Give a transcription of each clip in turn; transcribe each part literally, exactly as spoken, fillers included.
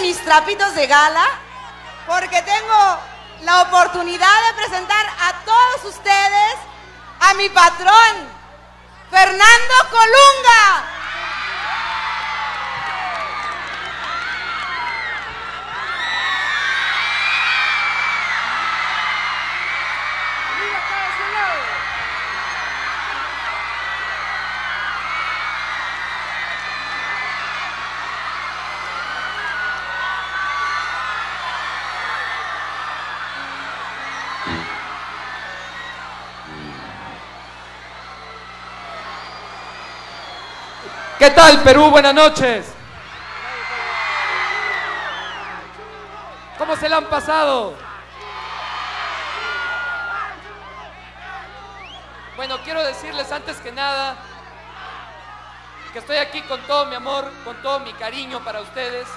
mis trapitos de gala porque tengo la oportunidad de presentar a todos ustedes a mi patrón, Fernando Colunga. ¿Qué tal, Perú? Buenas noches. ¿Cómo se la han pasado? Bueno, quiero decirles antes que nada que estoy aquí con todo mi amor, con todo mi cariño para ustedes.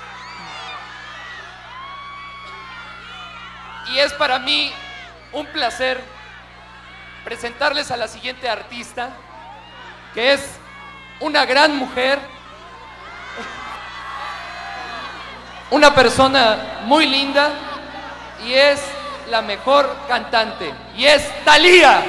Y es para mí un placer presentarles a la siguiente artista, que es una gran mujer, una persona muy linda y es la mejor cantante, y es Thalía.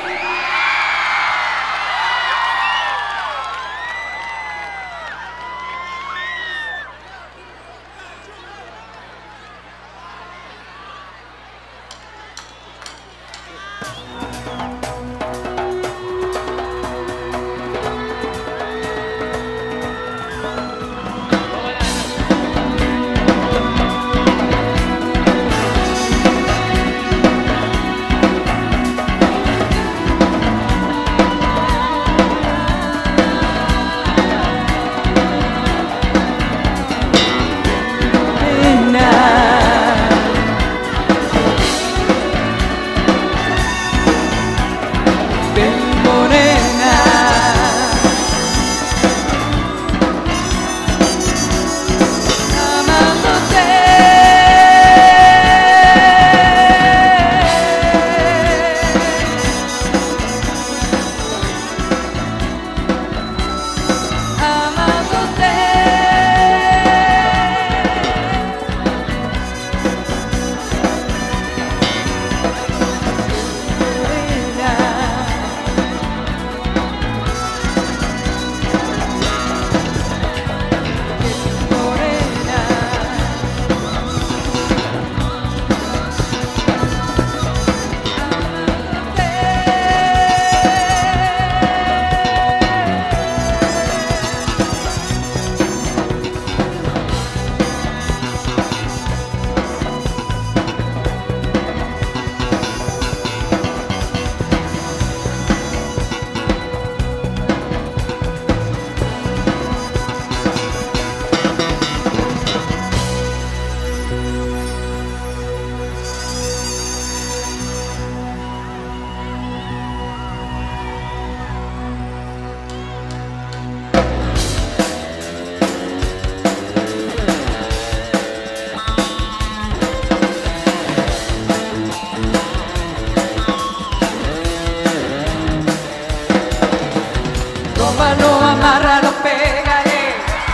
Tómalo, amárralo, pégale.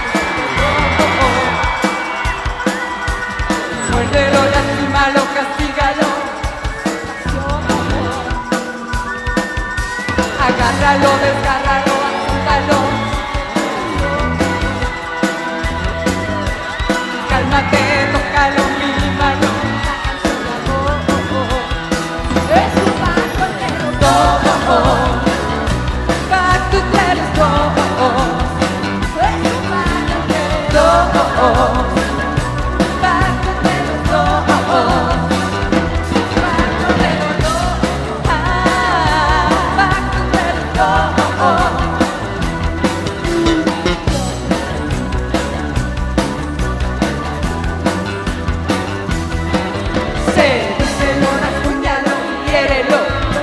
Muérdelo, lastímalo, castígalo. Agárralo, desgárralo, apúntalo. Cálmate, tócalo, mímalo. Es un pacto entre los dos. Pacto entre los dos. Es un pacto entre los dos. Pacto entre los dos. Pacto entre los dos. Ah, pacto entre los dos. Sedúcelo, rasguñalo, hiérelo.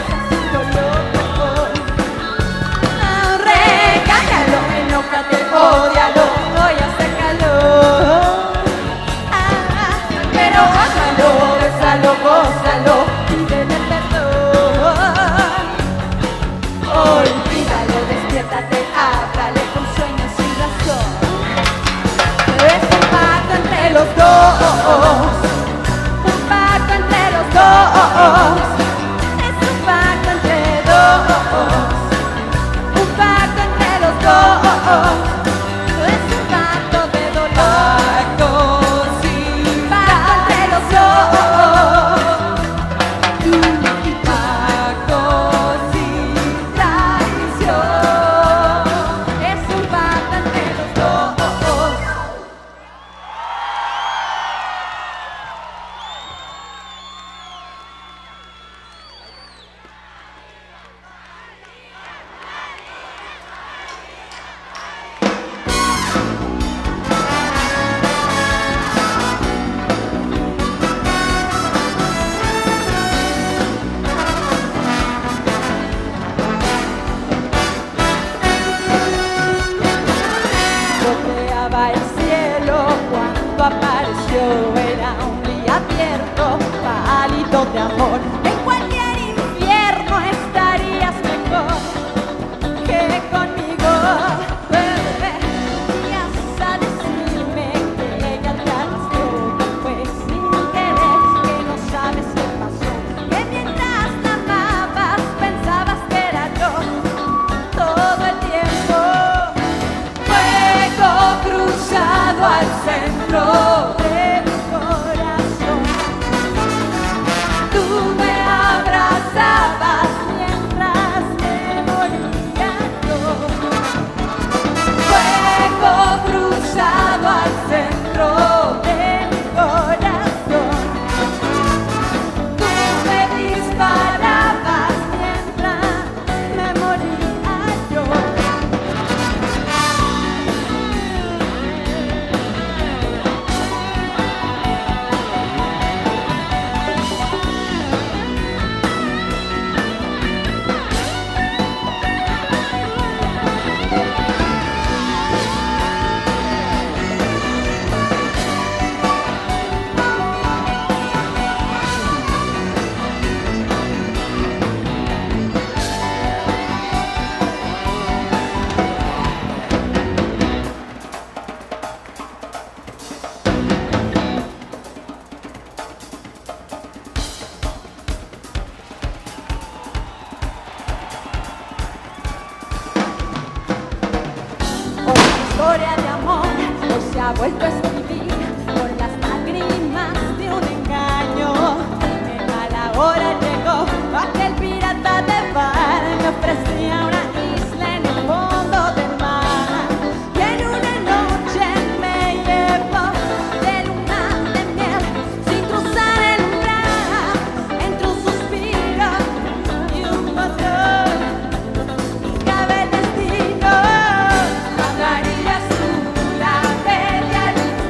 Ah, regáñalo, enójate, ódialo, voy a sácalo. Ah, pero hágalo, bésalo, gózalo, pídele perdón. Olvídalo, despiértate, háblale con sueños sin razón. Es un pacto entre los dos. era un día abierto, pálido de amor. En cualquier infierno estarías mejor que conmigo. Venías a decirme que ella te arrastró, que fue sin querer, que no sabes qué pasó, que mientras la amabas pensabas que era yo todo el tiempo. Fuego cruzado al centro de mi corazón. Tú me abrazabas mientras me moría yo. Fuego cruzado al centro de mi corazón. Tú me disparabas mientras me moría yo. Otra historia de amor hoy se ha vuelto a escribir con las lágrimas de un engaño. En mala hora llegó aquel pirata de bar, me ofrecía una isla en el fondo del mar. Y en una noche me llevó de luna de miel sin cruzar el umbral, entre un suspiro y un patrón. Cabe el destino, la amarilla azul, la media luna.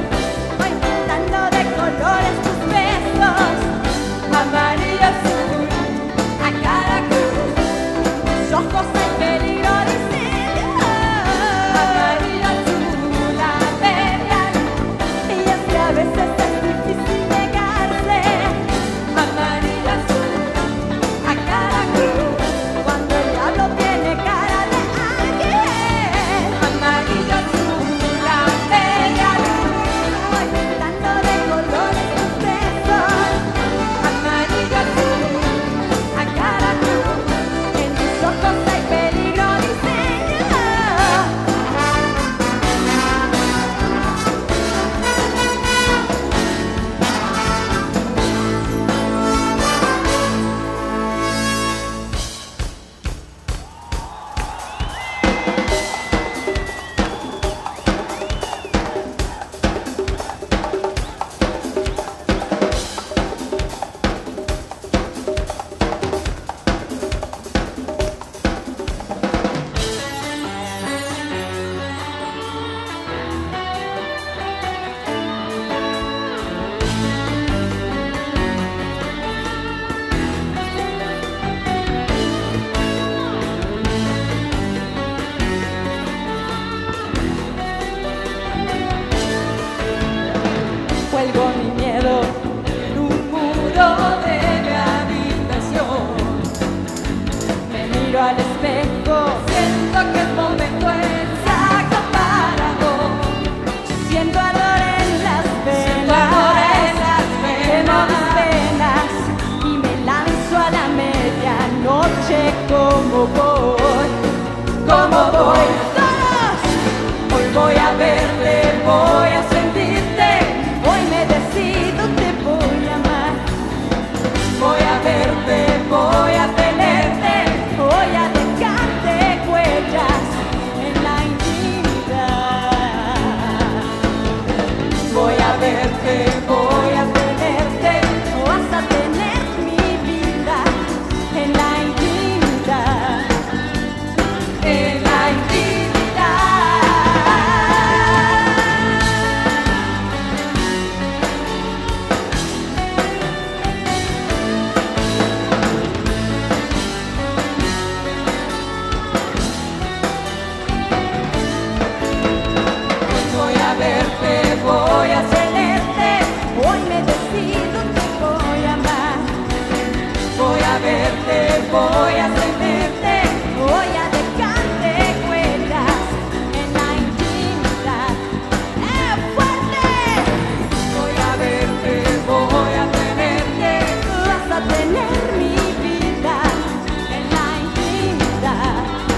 decido te voy a amar. Voy a verte, voy a tenerte, voy a dejarte huellas en la intimidad. ¡Eh, fuerte! Voy a verte, voy a tenerte, vas a tener mi vida en la intimidad.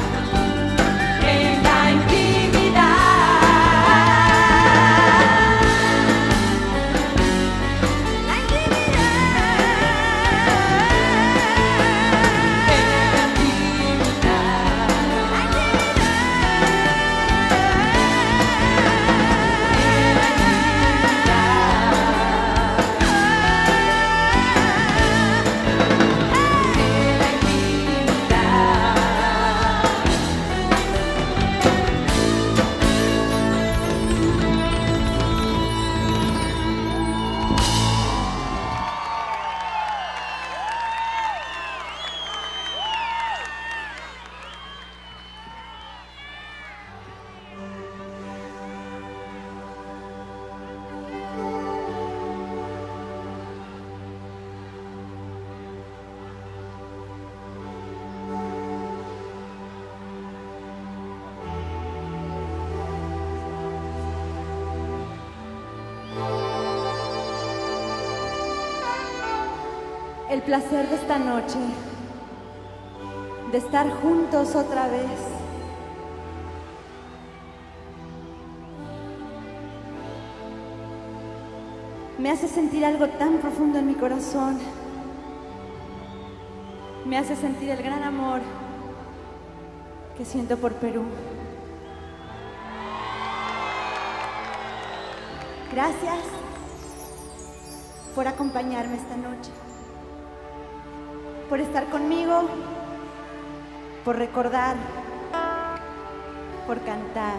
En la intimidad. La El placer de esta noche, de estar juntos otra vez, me hace sentir algo tan profundo en mi corazón, me hace sentir el gran amor que siento por Perú. Gracias por acompañarme esta noche, por estar conmigo, por recordar, por cantar.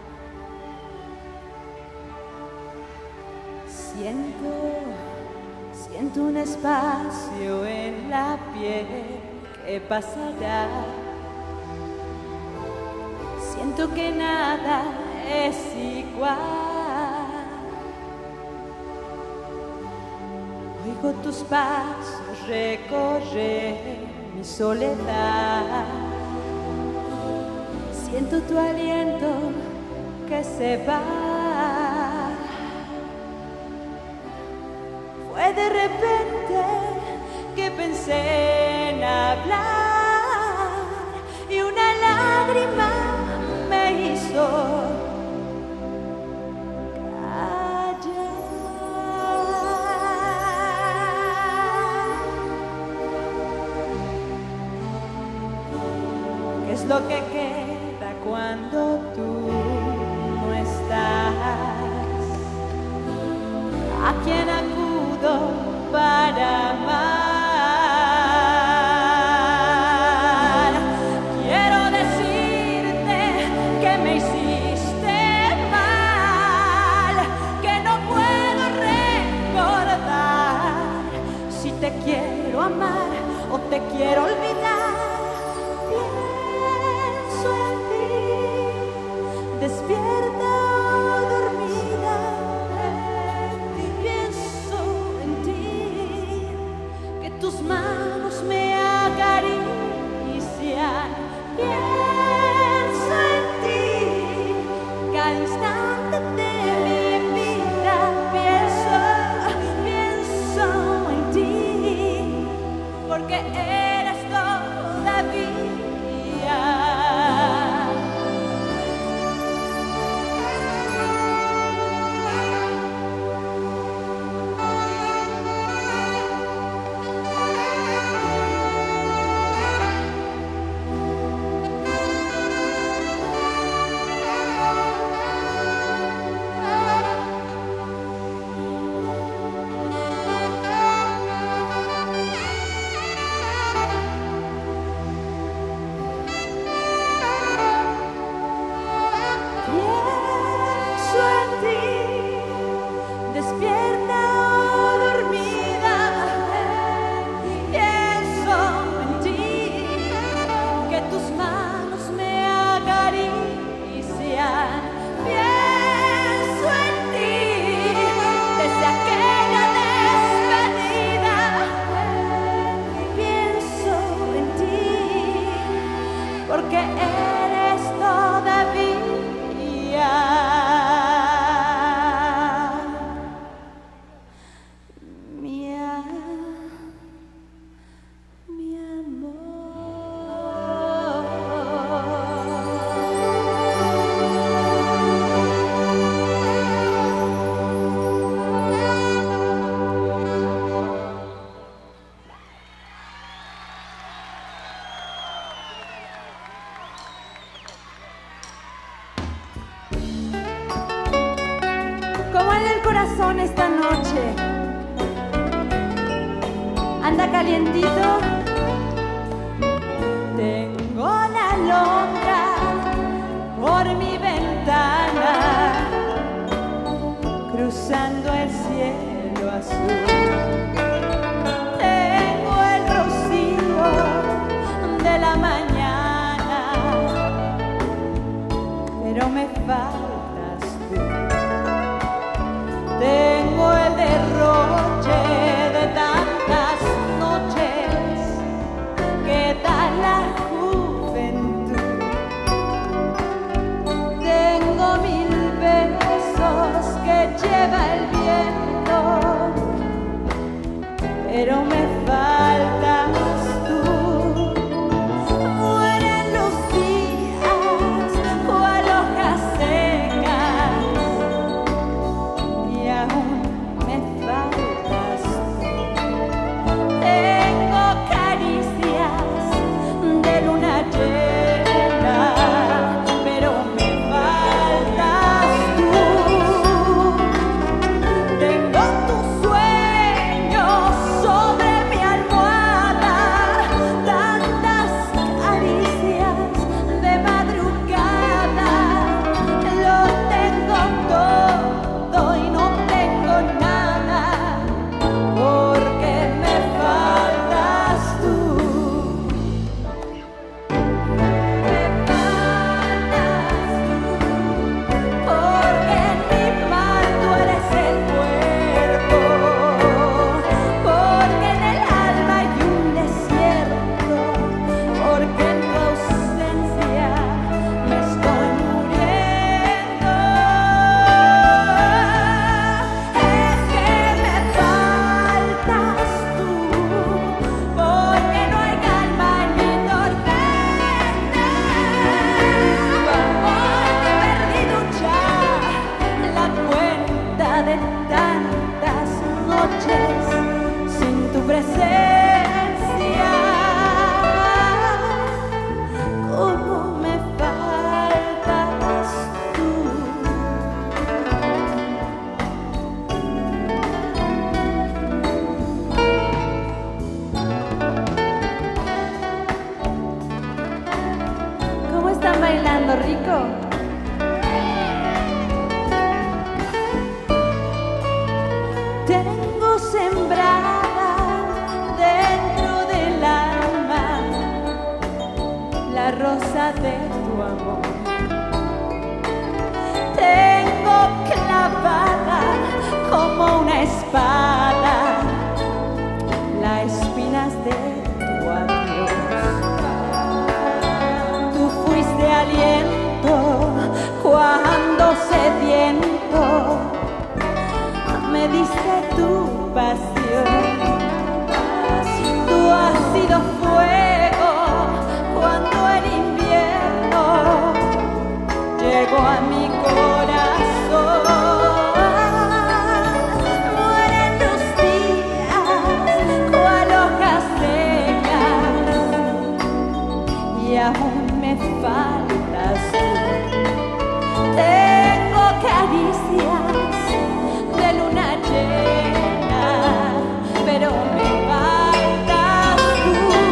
Siento, siento un espacio en la piel que pasará. Siento que nada es igual. Oigo tus pasos recorrer mi soledad. Siento tu aliento que se va. Fue de repente que pensé en hablar y una lágrima me hizo es lo que queda cuando tú no estás. ¿A quién acudo para amar? Quiero decirte que me hiciste mal, que no puedo recordar si te quiero amar o te quiero olvidar. Despierta o dormida, pienso en ti, que tus manos me acarician. Pienso en ti, cada instante de mi vida. Pienso, pienso en ti, porque eres todavía. anda calientito. Tengo la alondra por mi ventana, cruzando el cielo azul. Tengo el rocío de la mañana, pero me faltas tú. Tengo el derroche de tantas noches que da la juventud. Tengo mil besos que lleva el viento, pero me faltas tú. Mueren los días cual hojas secas y aún me faltas tú. Tengo caricias de luna llena, pero me faltas tú. Tengo tus sueños sobre mi almohada, tantas caricias de madrugada. Lo tengo todo y no tengo nada, porque me faltas tú. Me faltas tú, porque en mi mar tú eres el cuerpo, porque en el alma hay un desierto, porque en tu ausencia me estoy muriendo. Es que me faltas tú, porque no hay calma en mi tormenta, porque he perdido ya la cuenta de tantas noches sin tu presencia. ¿Cómo me faltas tú? ¿Cómo están bailando, rico? Tengo sembrada dentro del alma la rosa de tu amor. Tengo clavada como una espada las espinas de tu adiós. Tú fuiste aliento cuando sediento me diste tu pasión. Tú has sido fuego cuando el invierno llegó a mi corazón. Mueren los días cual hojas secas y aún me faltas tú. Tengo caricias de luna llena, pero me faltas tú.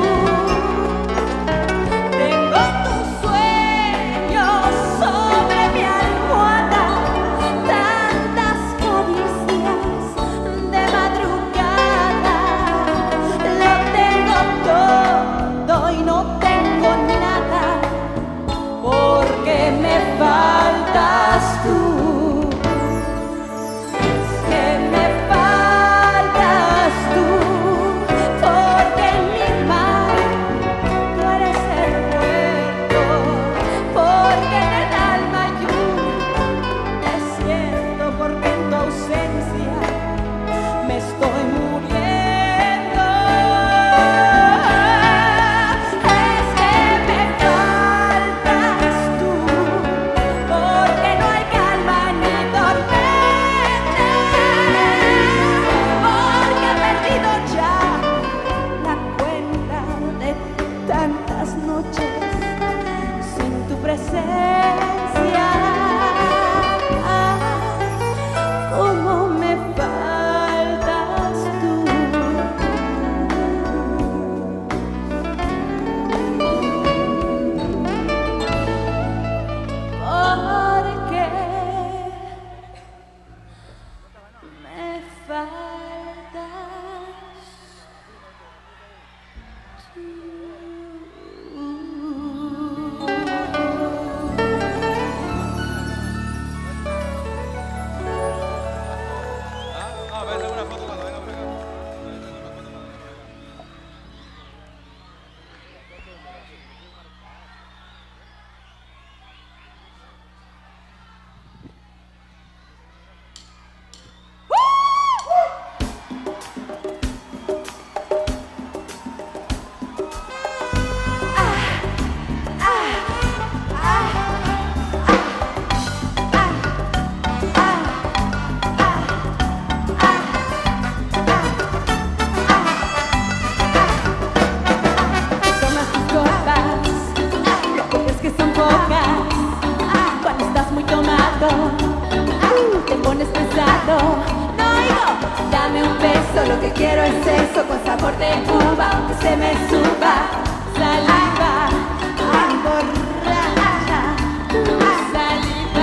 quiero es sexo con sabor de uva, que se me suba saliva, emborracha, saliva,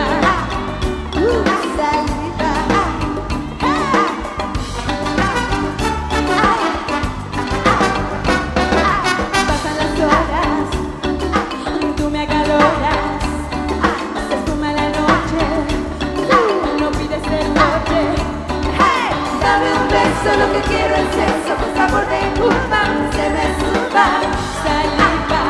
saliva. Pasan las horas, tú me acaloras, se espuma la noche, no pides el coche. Dame un beso, lo que quiero es sexo con sabor de uva, se me suba saliva.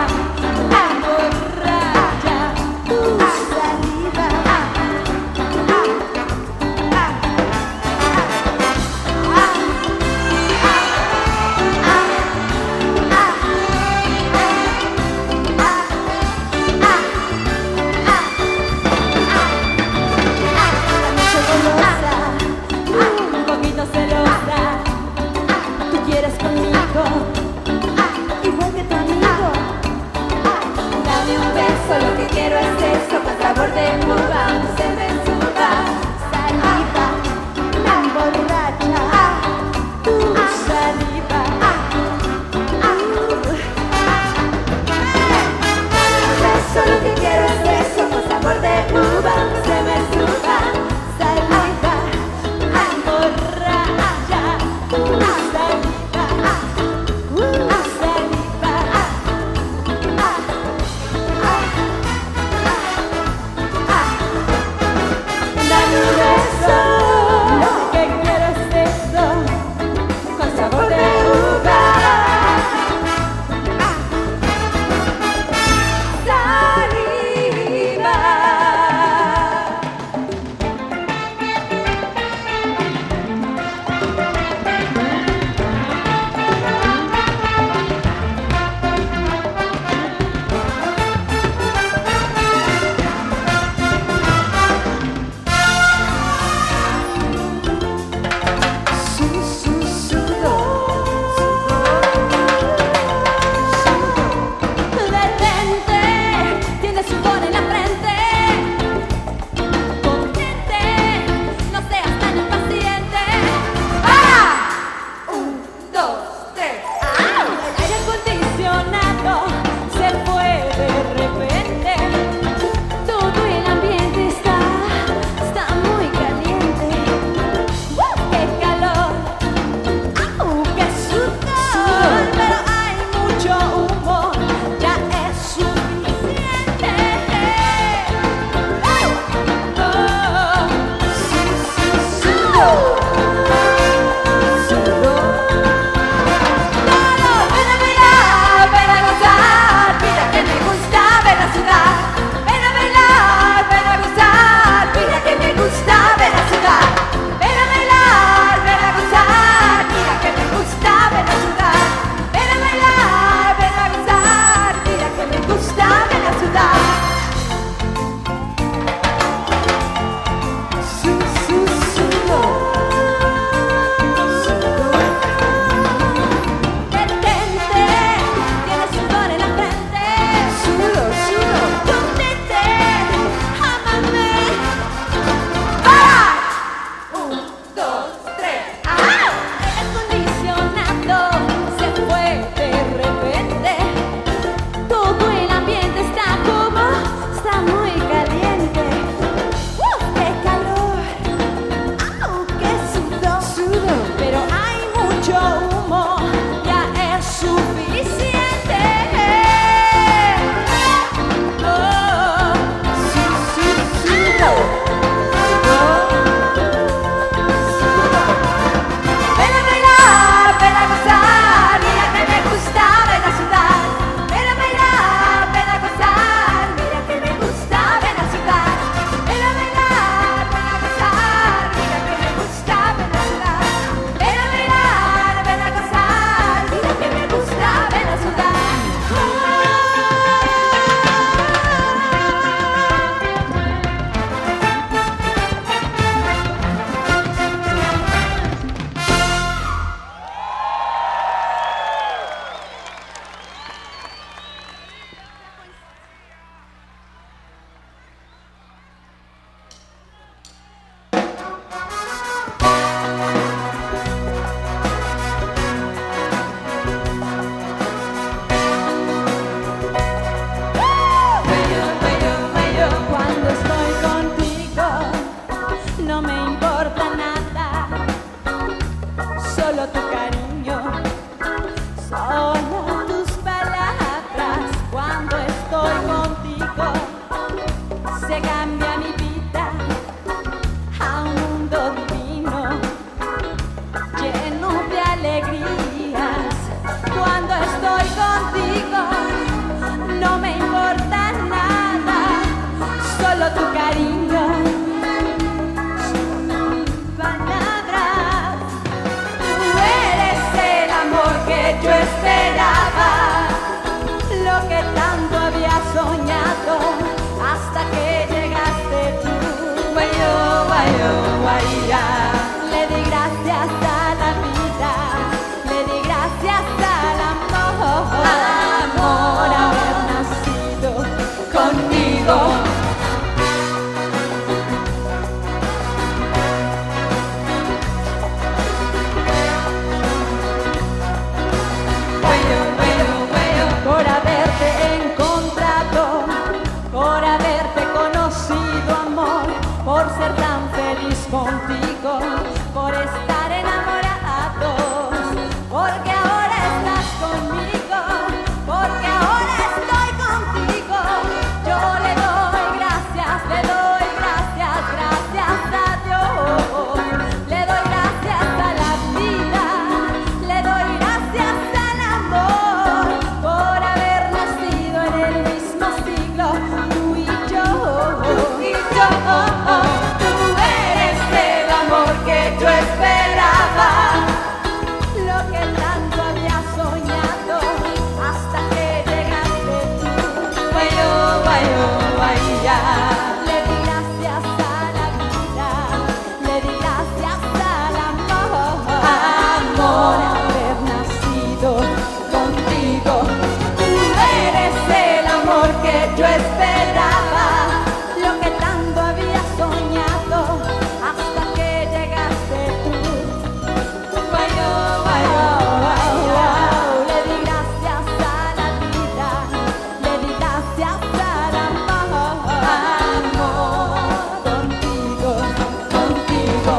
contigo, por estar enamorados, porque ahora estás conmigo, porque ahora estoy contigo. Yo le doy gracias, le doy gracias, gracias a Dios. Le doy gracias a la vida, le doy gracias al amor, por haber nacido en el mismo siglo, tú y yo, tú y yo. Tú eres el amor que yo esperaba, lo que tanto había soñado, hasta que llegaste tú. Guayo, guayo, guaya. Le di gracias a la vida, le di gracias al amor, por haber nacido contigo. Tú eres el amor que yo esperaba, lo que tanto había soñado, hasta que llegaste tú. Guayo, guayo, guayo. Le di gracias a la vida, le di gracias al amor, amor, contigo, contigo.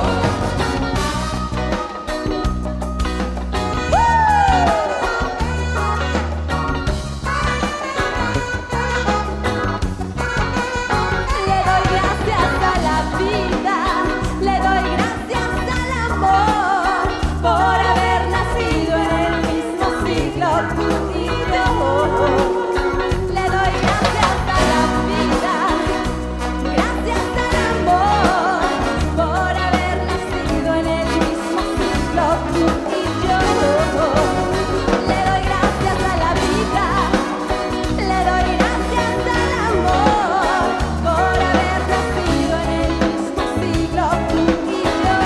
Le doy gracias a la vida, le doy gracias al amor, por haber nacido en el mismo siglo, tú y yo. Le doy gracias a la vida, gracias al amor, por haber nacido en el mismo siglo, tú y yo. Le doy gracias a la vida, le doy gracias al amor, por haber nacido en el mismo siglo, tú y yo.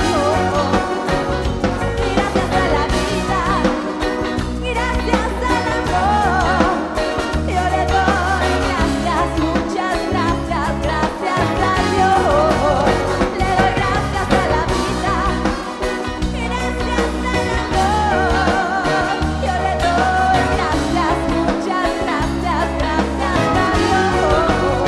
Gracias a la vida, gracias al amor, yo le doy gracias, muchas gracias, gracias a Dios. Le doy gracias a la vida, gracias al amor, yo le doy gracias, muchas gracias, gracias a Dios.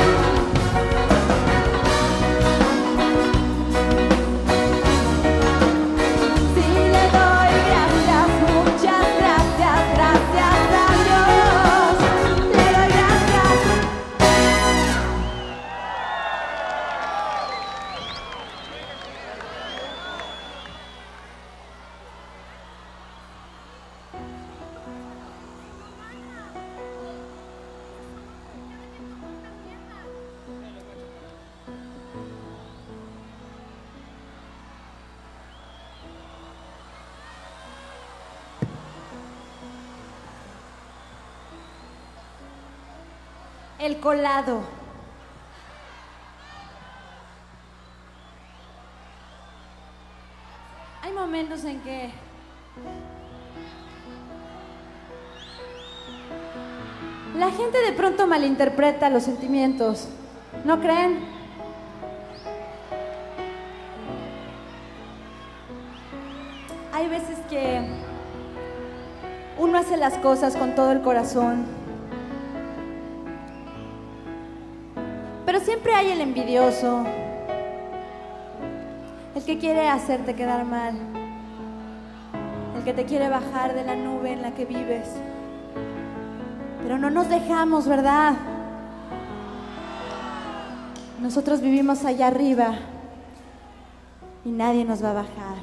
Sí, le doy gracias, muchas gracias, gracias a Dios. Le doy gracias. El colado. Hay momentos en que la gente de pronto malinterpreta los sentimientos, ¿no creen? Hay veces que uno hace las cosas con todo el corazón, pero siempre hay el envidioso, el que quiere hacerte quedar mal, el que te quiere bajar de la nube en la que vives. Pero no nos dejamos, ¿verdad? Nosotros vivimos allá arriba y nadie nos va a bajar.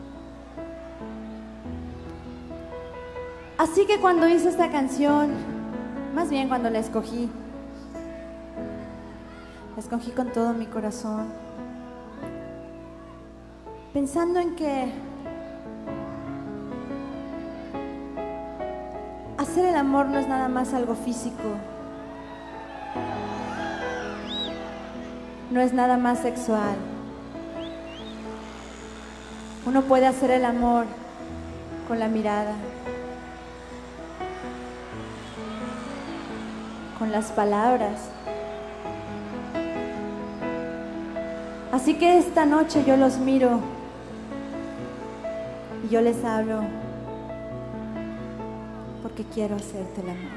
Así que cuando hice esta canción, más bien cuando la escogí, la escogí con todo mi corazón, pensando en que hacer el amor no es nada más algo físico, no es nada más sexual. Uno puede hacer el amor con la mirada, con las palabras. Así que esta noche yo los miro y yo les hablo porque quiero hacerte el amor.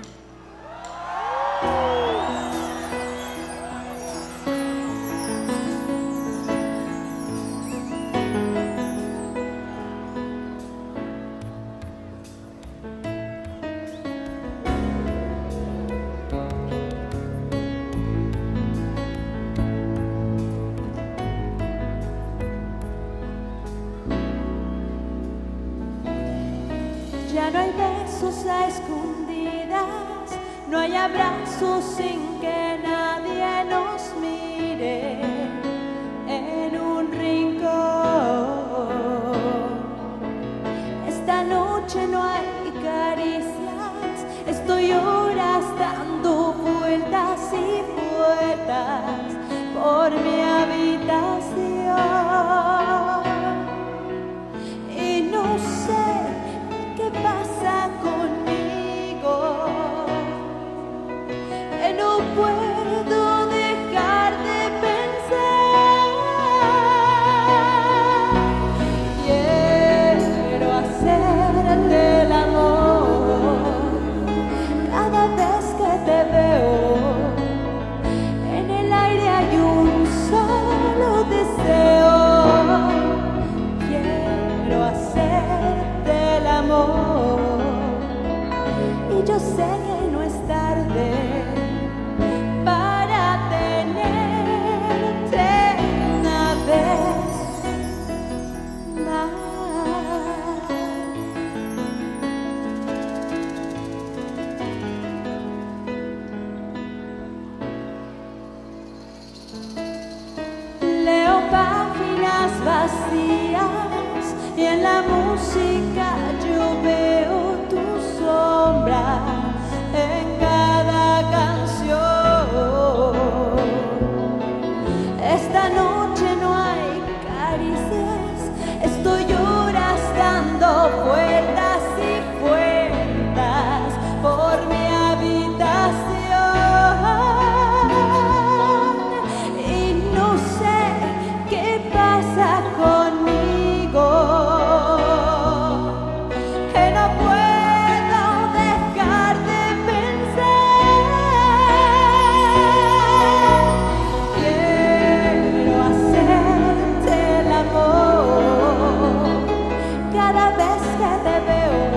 hay besos a escondidas, no hay abrazos sin que nadie nos mire en un rincón. Esta noche no hay caricias, estoy horas dando vueltas y vueltas por mi habitación y no sé qué pasa conmigo, que no puedo dejar de pensar. Quiero hacerte el amor cada vez que te veo. En el aire hay un solo deseo. Quiero hacerte el amor y yo sé que no es tarde para tenerte una vez más. Leo páginas vacías y en la música yo veo tu sombra en cada canción. Esta noche no hay caricias, estoy horas dando vueltas y vueltas por mi habitación y no sé qué pasa conmigo, que no puedo dejar de pensar. Quiero hacerte el amor cada vez que te veo.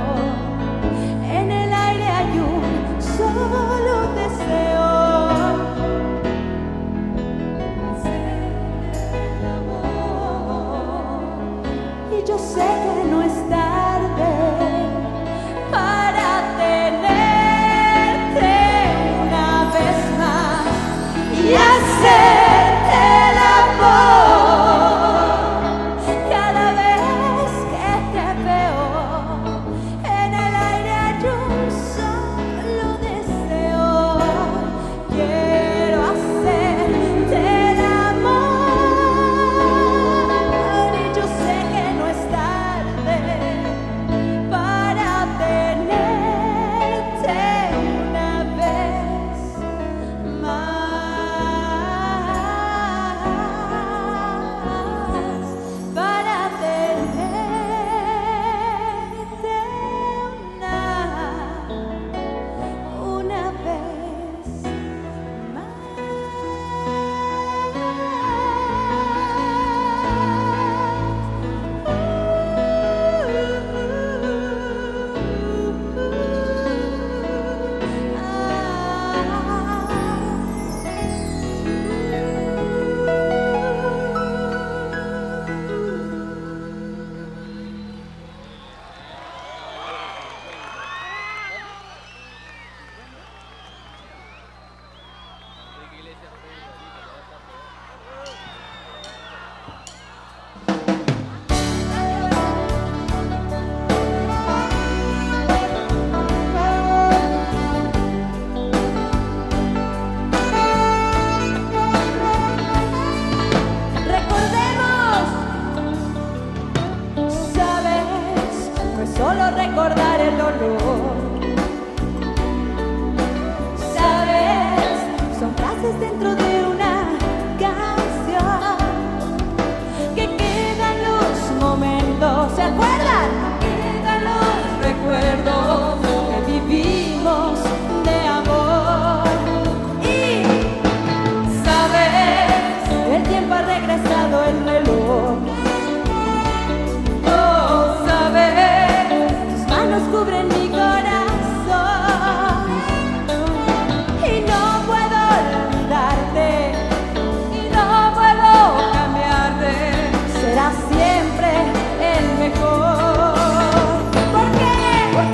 En el aire hay un solo deseo. Hacerte el amor y yo sé que no es tarde para tenerte una vez más y hacerte el amor cada vez que te veo. En el aire hay un solo deseo. Quiero hacerte el amor y yo sé que no es tarde para tenerte una vez más, para tenerte una, una vez recordemos. Sabes, no es solo recordar el dolor. Sabes, son frases dentro de una canción que quedan los momentos. ¿Se acuerdan? Quedan los recuerdos que vivimos de amor. Y sabes, el tiempo ha regresado el reloj. Oh, sabes, tus manos cubren mi corazón y no puedo olvidarte y no puedo cambiarte. Serás siempre el mejor. ¿Por qué?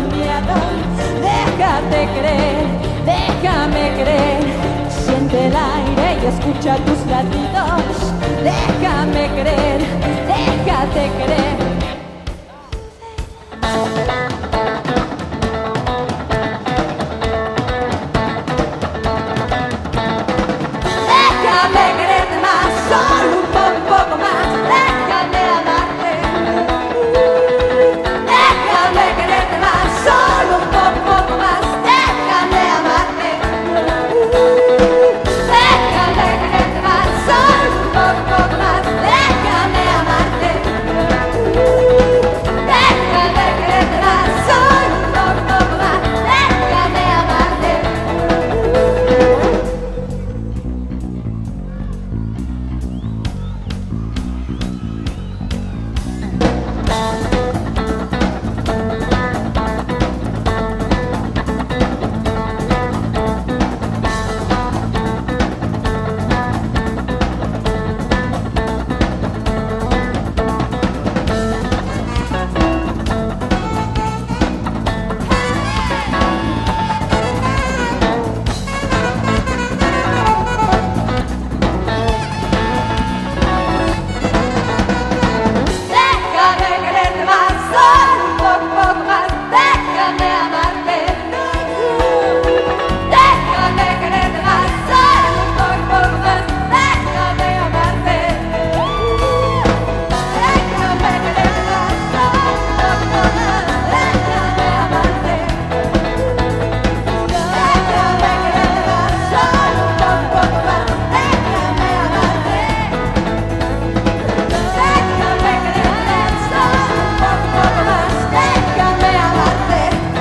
miedo. Déjate creer, déjame creer. Siente el aire y escucha tus latidos. Déjame creer, déjate creer. Déjame quererte más, solo un poco, un poco más. Déjame amarte. Déjame quererte más, solo un poco, un poco más. Déjame amarte. Déjame quererte más, solo un poco, un poco más. Déjame amarte. Déjame quererte más, solo un poco, un poco más. Déjame amarte. Déjame quererte más, solo un poco, un poco más. Déjame amarte. Déjame quererte más, solo un poco, un poco más. Déjame amarte. Déjame quererte más, solo un poco, un poco más. Déjame amarte. Déjame quererte más, solo un poco, un poco más. Déjame amarte. Déjame quererte solo un poco, poco más. Déjame amarte.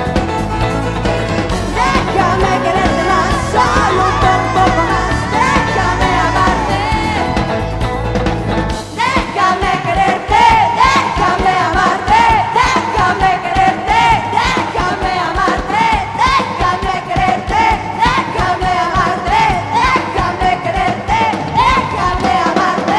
Déjame quererte más, solo un poco, poco más. Déjame amarte. Déjame quererte, déjame amarte. Déjame quererte, déjame amarte. Déjame quererte, déjame amarte. Déjame quererte, déjame amarte.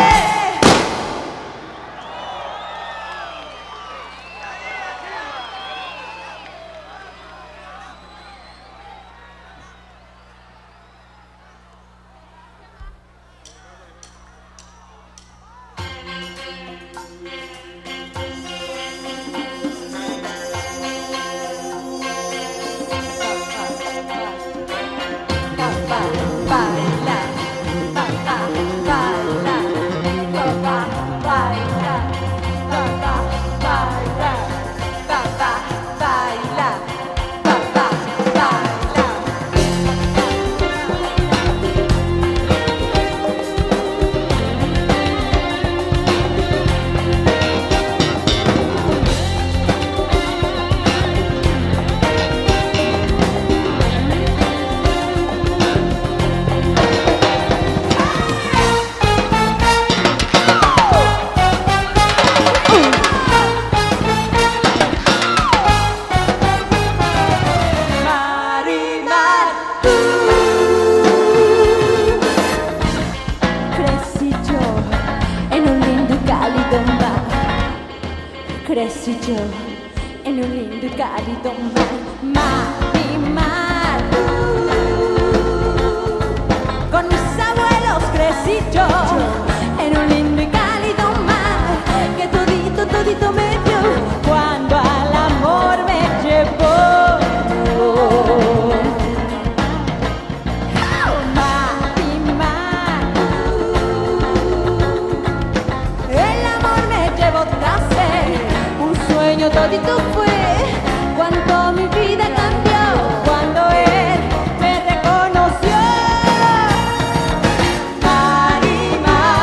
Marimar, tú. Crecí yo en un lindo y cálido mar. Crecí yo en un lindo y cálido mar. Marimar, tú. Con mis abuelos crecí yo en un lindo y cálido mar que todito, todito me dio cuando al amor me llevó. Marimar, el amor me llevó tras él, un sueño todito fue cuando mi vida cambió, cuando él me reconoció. Marimar.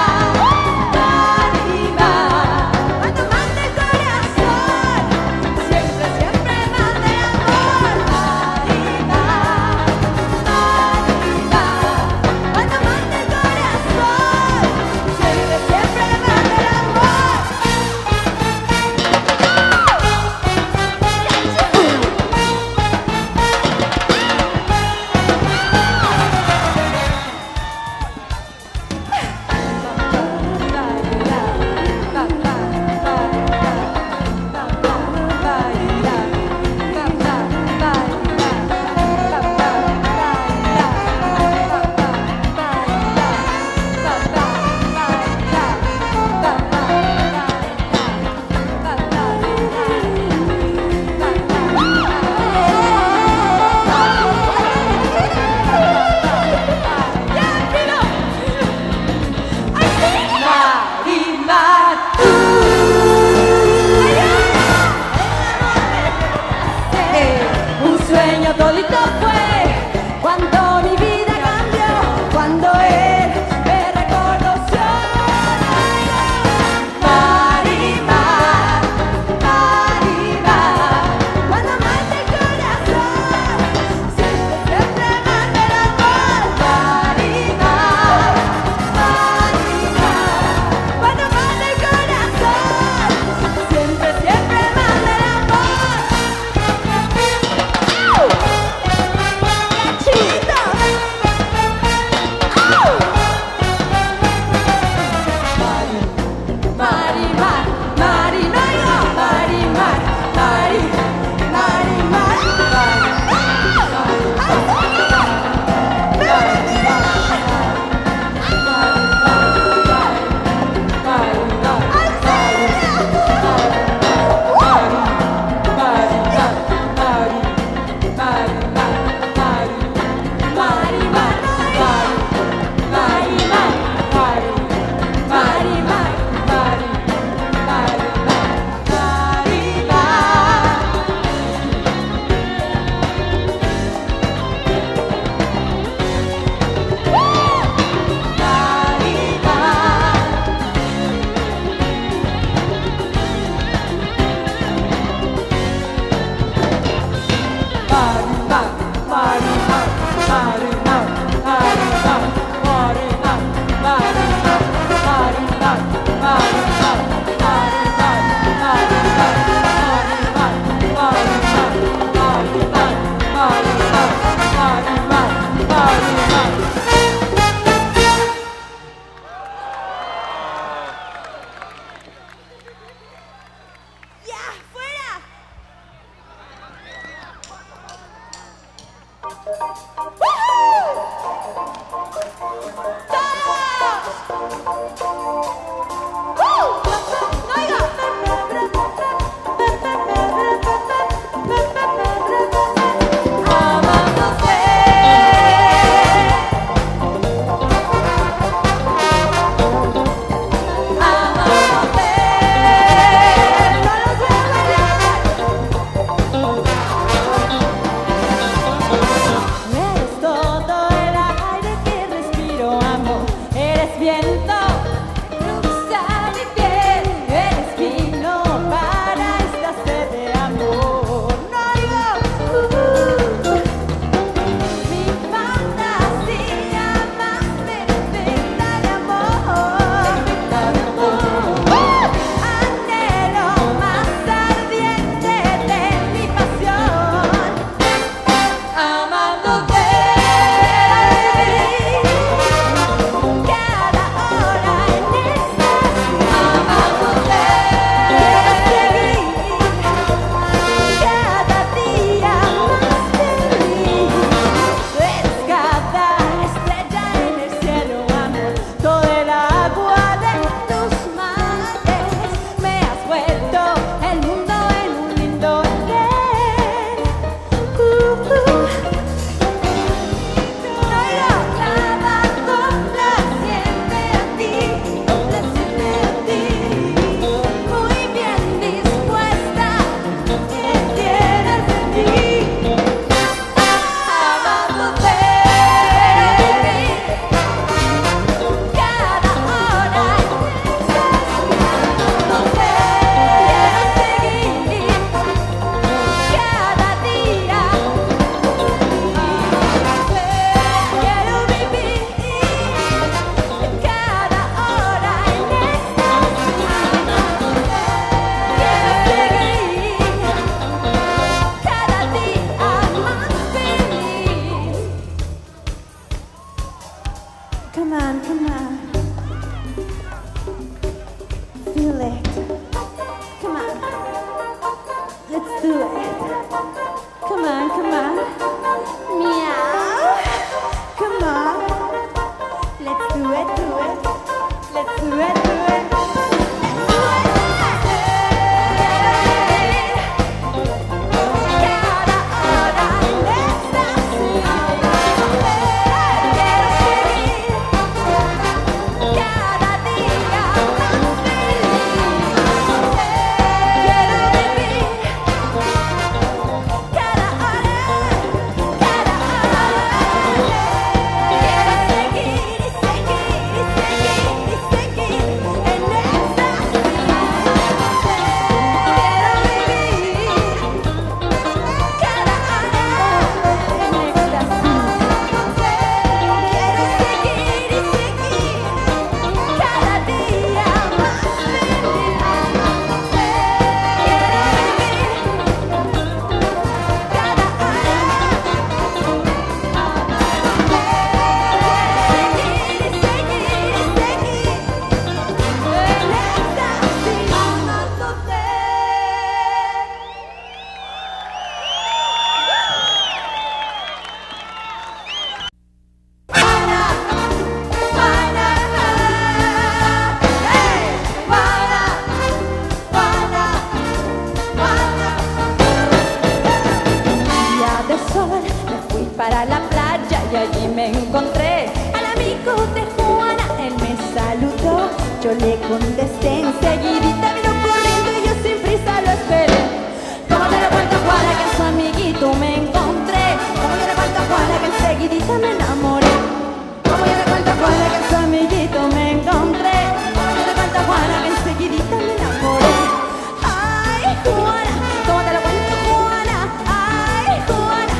Juana, ¿cómo te lo cuento, Juana? Ay, Juana.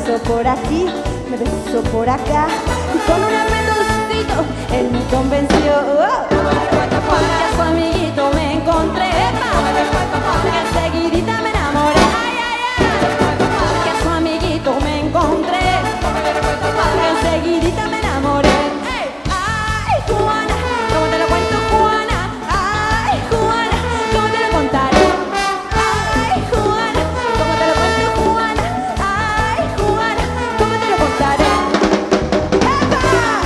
beso por aquí, me besó por acá, y con un apretoncito él me convenció. Porque a su amiguito me encontré, que enseguidita me enamoré. Ay, ay, ay. Porque a su amiguito me encontré, que enseguidita me enamoré. Ay, ay, Juana, ¿cómo te lo cuento, Juana? Ay, Juana, ¿cómo te lo contaré? Ay, Juana, ¿cómo te lo cuento, Juana? Ay, Juana, ¿cómo te lo contaré? ¡Epa!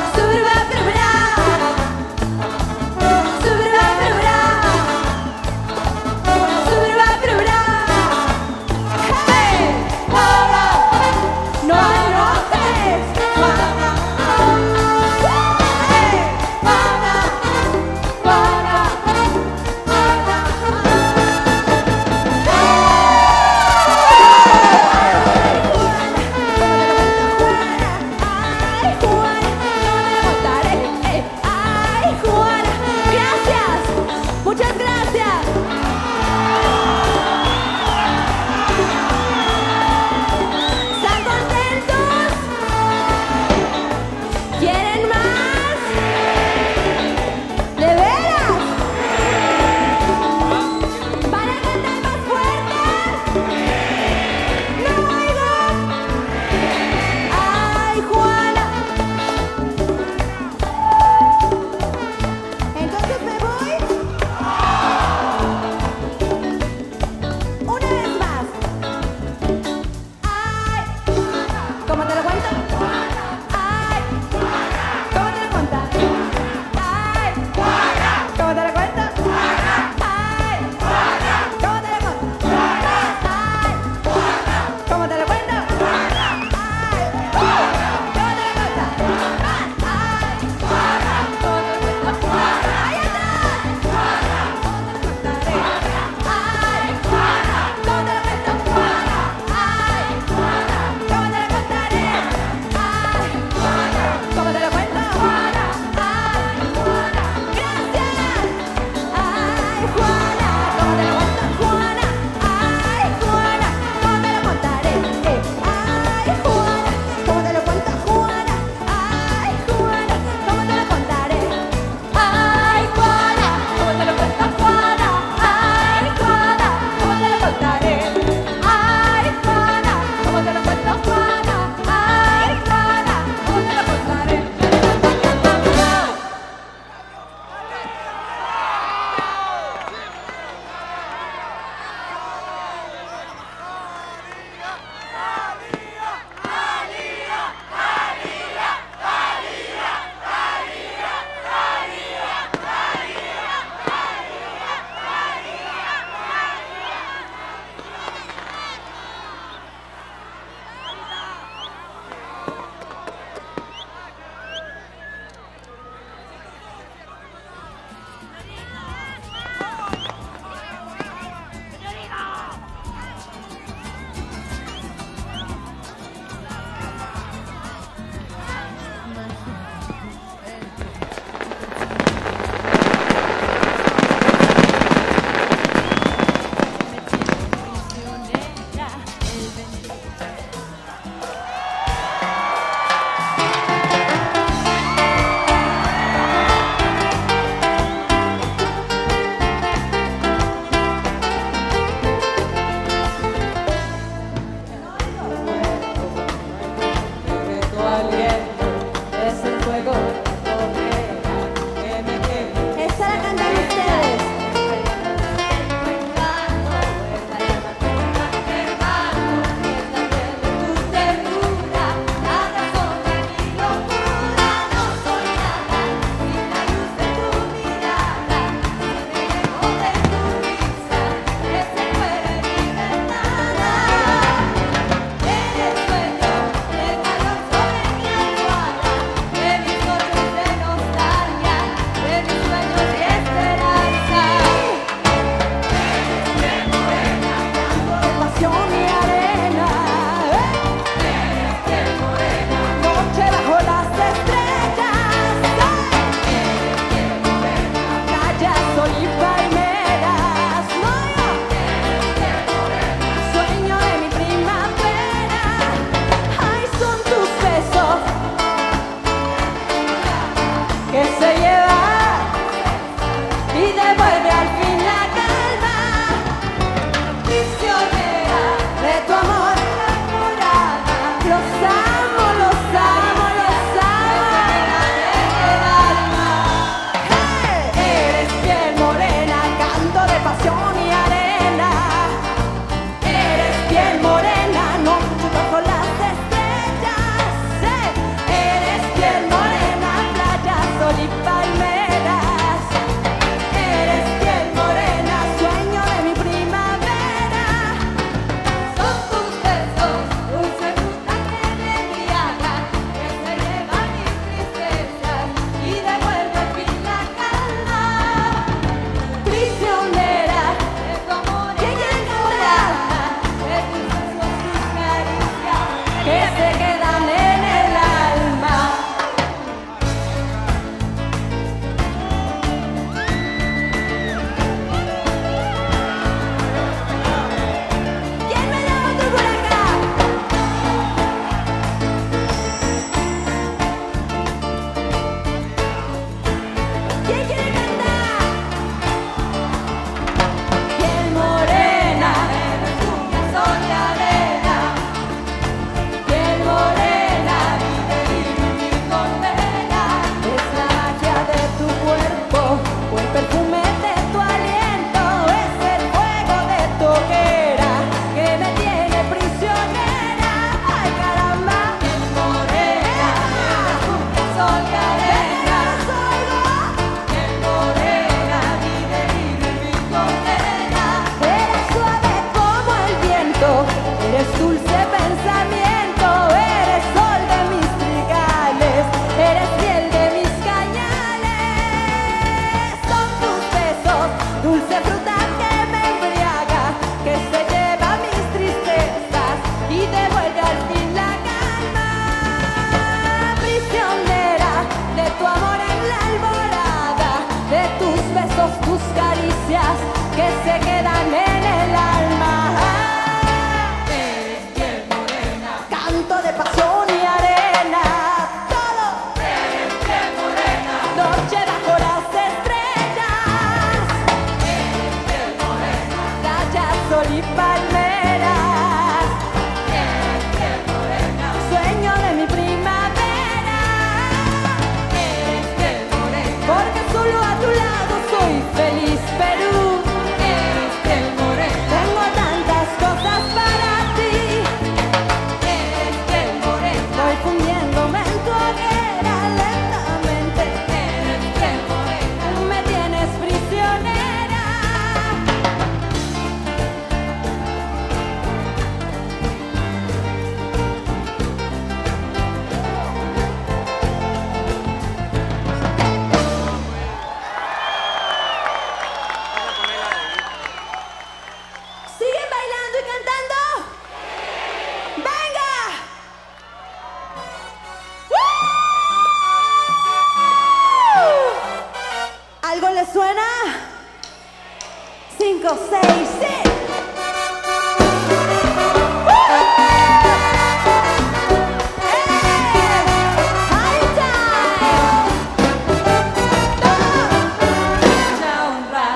Subra, subra, subra, subra. sol y palmeras. Eres piel morena, Sueño de mi primavera. eres piel morena, Porque solo a tu lado soy feliz, Perú. eres piel morena, Tengo tantas cosas para ti. eres piel morena, Voy fundiéndome en tu hoguera lentamente. eres piel morena. Me tienes prisionera. ¿Siguen bailando y cantando? ¡Venga! ¡Woo! ¿Algo les suena? Cinco, seis, sí. ¡Woo! ¡Eh! ¡Party time! Mucha honra,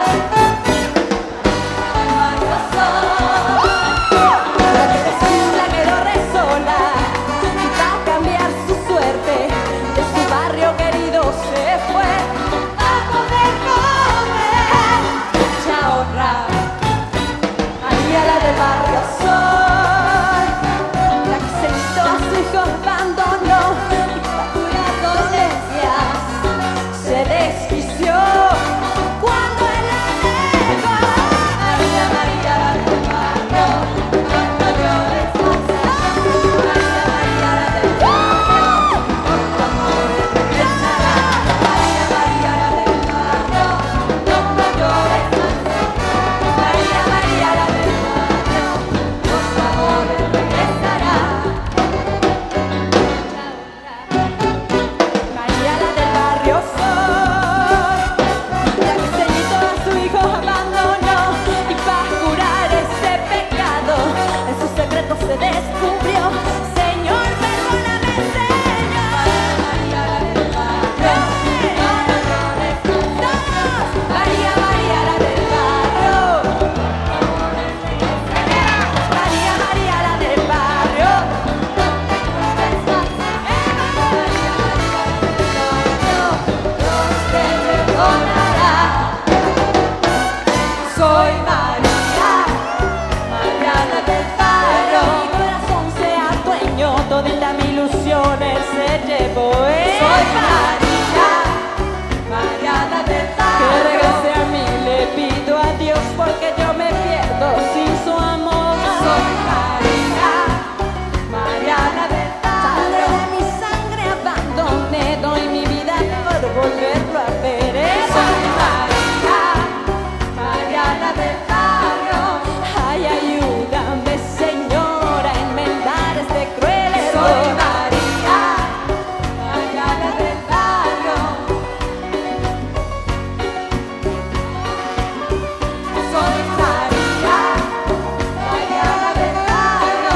Mario Sol. La que desfila quedó re sola y va a cambiar su suerte. De su barrio querido se fue a poder comer. Mucha honra, María la del barrio Sol, la que se quitó a su hijo, abandonó y bajo las dolencias se desquició cuando él la dejó. María, María, la del barrio, no llores más. María, María, la del barrio, por tu amor regresará. María, María, la del barrio, no llores más. María, María, la del barrio, por tu amor regresará. María la del barrio Sol, la que se quitó a su hijo, abandonó y para curar ese pecado en su secreto se descubrió. Señor, perdóname, Señor. María, la del barrio, no llores más. María, María, la del barrio, María, María la del barrio. Dios te perdonará. Soy María, María la del Pero barrio. mi corazón se adueñó, todita mi ilusión él se llevó. eh. Soy María, María la del Que barrio. regrese a mí, le pido a Dios porque yo me pierdo sin su amor. Soy María, María la del Sangre barrio. de mi sangre abandoné, doy mi vida por volverlo a ver. eh. Soy María, María la del barrio. Ay, ayúdame, Señor, a enmendar este cruel error. Soy María, María la del barrio. Soy María, María la del barrio.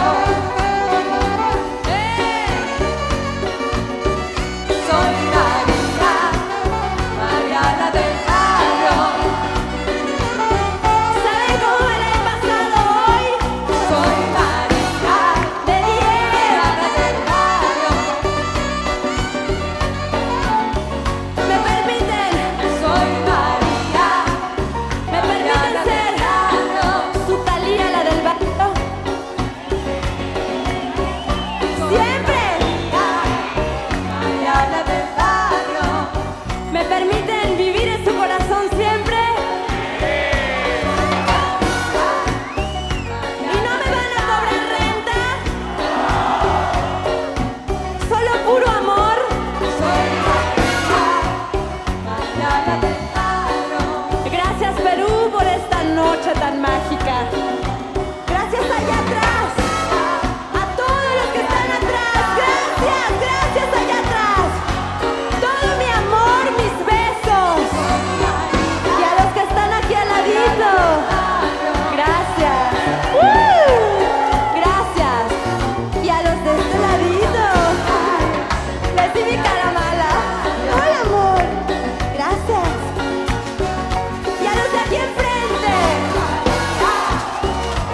Soy María, María la del barrio. ¿Saben cómo era el pasado hoy? Soy María, De diez. María del barrio. ¿Me permiten? Soy María, ¿Me permiten ser su Talía, la del barrio? Siempre. María la del barrio. ¿Me permiten vivir en su corazón siempre? ¿Y no me van a cobrar renta? ¿Solo puro amor? Soy María, María la del barrio. Gracias, Perú, por esta noche tan mágica. Gracias allá atrás. A todos los que están atrás. Gracias, gracias allá atrás. Todo mi amor, mis besos. Y a los que están aquí al ladito. Gracias. ¡Uh! Gracias. Y a los de este ladito. Les di mi cara mala. Hola, amor. Gracias. Y a los de aquí enfrente.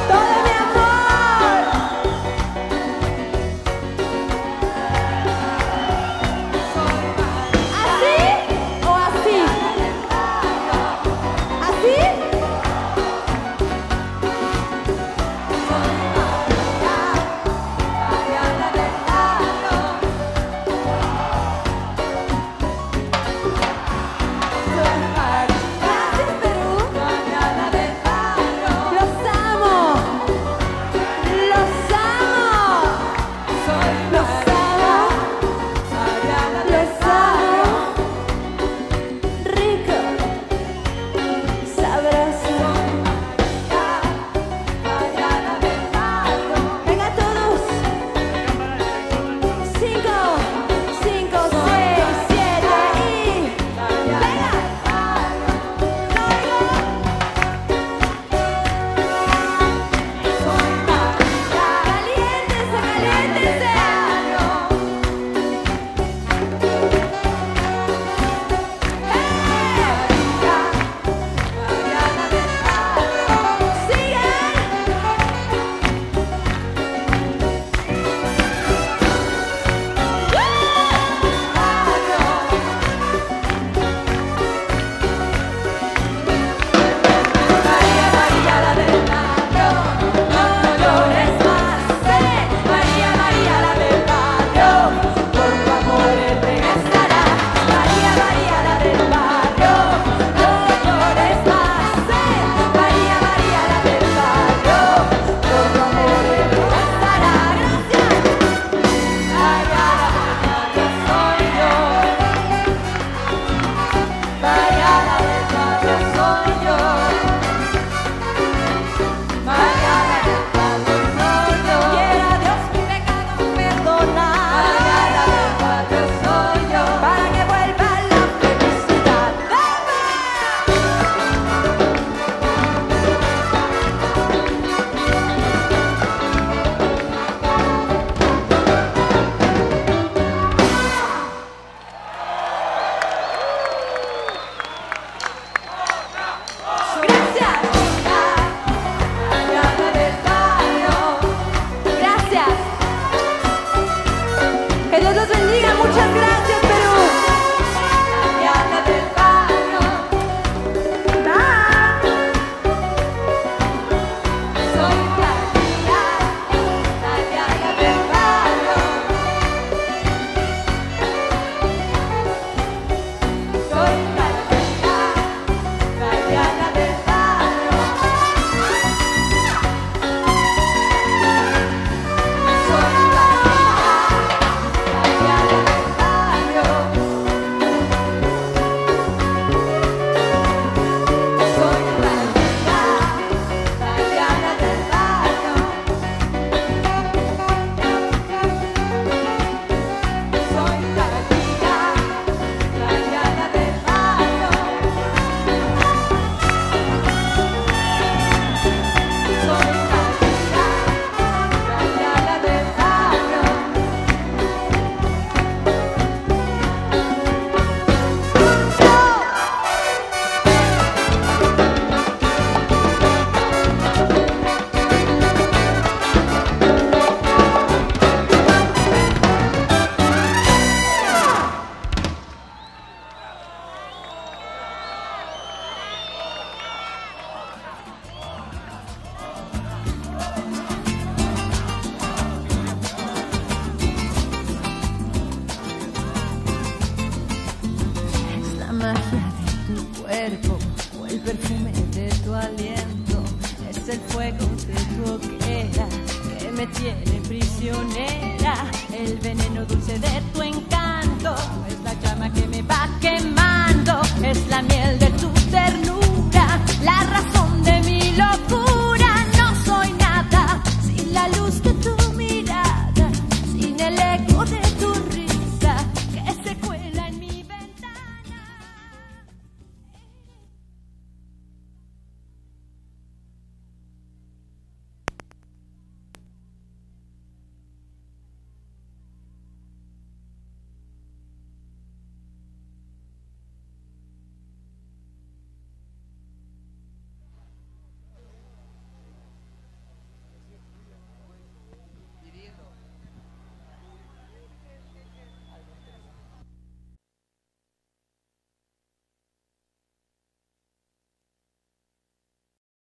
magia de tu cuerpo o el perfume de tu aliento. Es el fuego de tu hoguera que me tiene prisionera. El veneno dulce de tu encanto